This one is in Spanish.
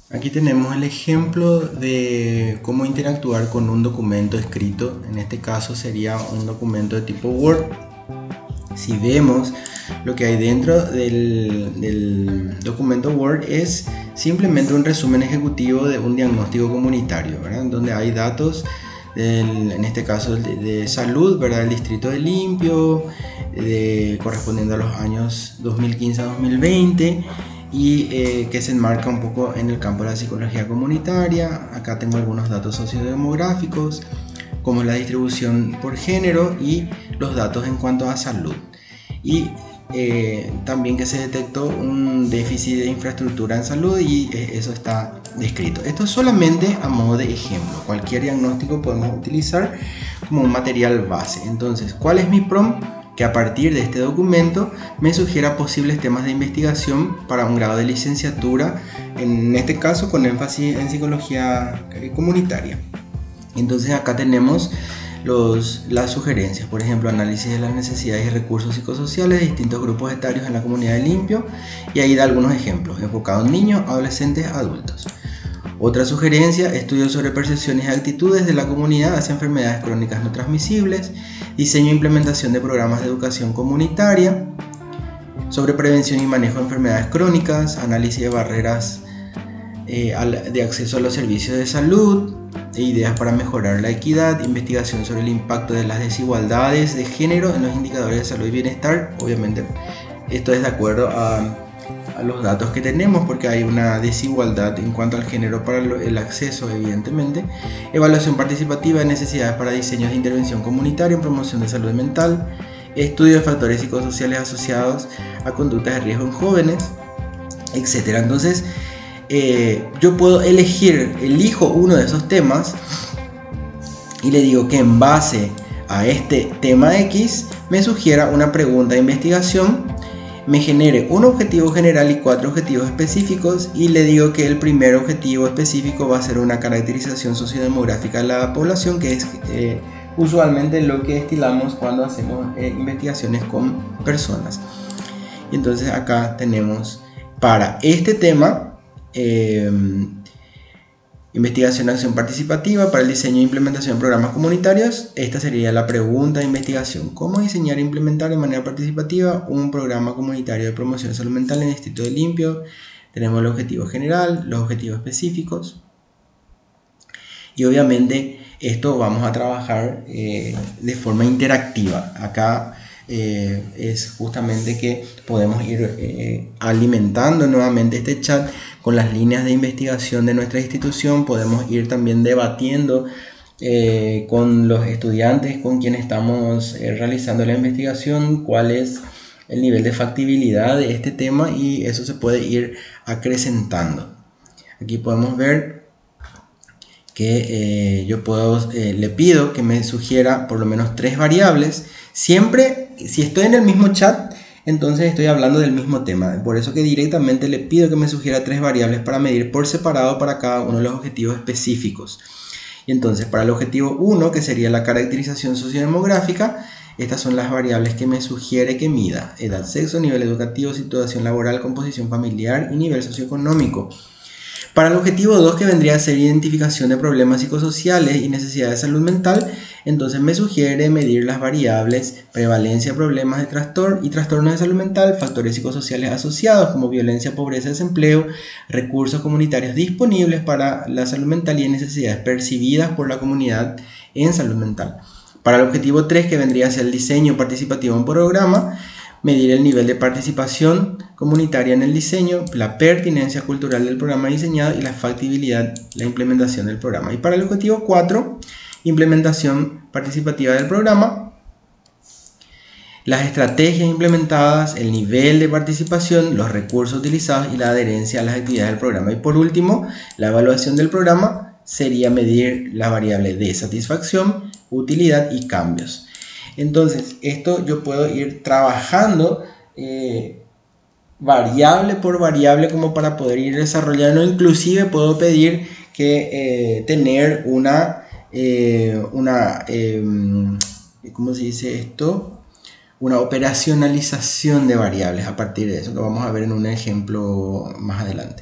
Aquí tenemos el ejemplo de cómo interactuar con un documento escrito. En este caso sería un documento de tipo Word. Si vemos lo que hay dentro del documento Word es simplemente un resumen ejecutivo de un diagnóstico comunitario, ¿verdad? Donde hay datos en este caso de salud, ¿verdad? El distrito de Limpio, correspondiendo a los años 2015 a 2020 y que se enmarca un poco en el campo de la psicología comunitaria. Acá tengo algunos datos sociodemográficos, como la distribución por género y los datos en cuanto a salud. Y también que se detectó un déficit de infraestructura en salud y eso está descrito. Esto es solamente a modo de ejemplo. Cualquier diagnóstico podemos utilizar como un material base. Entonces, ¿cuál es mi prompt? Que a partir de este documento me sugiera posibles temas de investigación para un grado de licenciatura, en este caso con énfasis en psicología comunitaria. Entonces acá tenemos las sugerencias, por ejemplo, análisis de las necesidades y recursos psicosociales de distintos grupos etarios en la comunidad de Limpio, y ahí da algunos ejemplos, enfocado en niños, adolescentes, adultos. Otra sugerencia, estudios sobre percepciones y actitudes de la comunidad hacia enfermedades crónicas no transmisibles, diseño e implementación de programas de educación comunitaria, sobre prevención y manejo de enfermedades crónicas, análisis de barreras de acceso a los servicios de salud, ideas para mejorar la equidad, investigación sobre el impacto de las desigualdades de género en los indicadores de salud y bienestar. Obviamente esto es de acuerdo a los datos que tenemos, porque hay una desigualdad en cuanto al género para el acceso, evidentemente. Evaluación participativa de necesidades para diseños de intervención comunitaria en promoción de salud mental, estudio de factores psicosociales asociados a conductas de riesgo en jóvenes, etc. Entonces yo puedo elijo uno de esos temas y le digo que en base a este tema X me sugiera una pregunta de investigación, me genere un objetivo general y 4 objetivos específicos, y le digo que el primer objetivo específico va a ser una caracterización sociodemográfica de la población, que es usualmente lo que estilamos cuando hacemos investigaciones con personas. Y entonces acá tenemos para este tema investigación y acción participativa para el diseño e implementación de programas comunitarios. Esta sería la pregunta de investigación: ¿cómo diseñar e implementar de manera participativa un programa comunitario de promoción de salud mental en el distrito de Limpio? Tenemos el objetivo general, los objetivos específicos, y obviamente esto vamos a trabajar de forma interactiva. Acá es justamente que podemos ir alimentando nuevamente este chat con las líneas de investigación de nuestra institución. Podemos ir también debatiendo con los estudiantes con quienes estamos realizando la investigación cuál es el nivel de factibilidad de este tema, y eso se puede ir acrecentando. Aquí podemos ver que le pido que me sugiera por lo menos 3 variables. Siempre, si estoy en el mismo chat, entonces estoy hablando del mismo tema. Por eso que directamente le pido que me sugiera 3 variables para medir por separado para cada uno de los objetivos específicos. Y entonces para el objetivo 1, que sería la caracterización sociodemográfica, estas son las variables que me sugiere que mida: edad, sexo, nivel educativo, situación laboral, composición familiar y nivel socioeconómico. Para el objetivo 2, que vendría a ser identificación de problemas psicosociales y necesidades de salud mental, entonces me sugiere medir las variables prevalencia de problemas de trastorno y trastornos de salud mental, factores psicosociales asociados como violencia, pobreza, desempleo, recursos comunitarios disponibles para la salud mental y necesidades percibidas por la comunidad en salud mental. Para el objetivo 3, que vendría a ser el diseño participativo de un programa, medir el nivel de participación comunitaria en el diseño, la pertinencia cultural del programa diseñado y la factibilidad, la implementación del programa. Y para el objetivo 4, implementación participativa del programa, las estrategias implementadas, el nivel de participación, los recursos utilizados y la adherencia a las actividades del programa. Y por último, la evaluación del programa sería medir la variable de satisfacción, utilidad y cambios. Entonces, esto yo puedo ir trabajando variable por variable como para poder ir desarrollando. Inclusive puedo pedir que tener ¿cómo se dice esto? Una operacionalización de variables a partir de eso, lo vamos a ver en un ejemplo más adelante.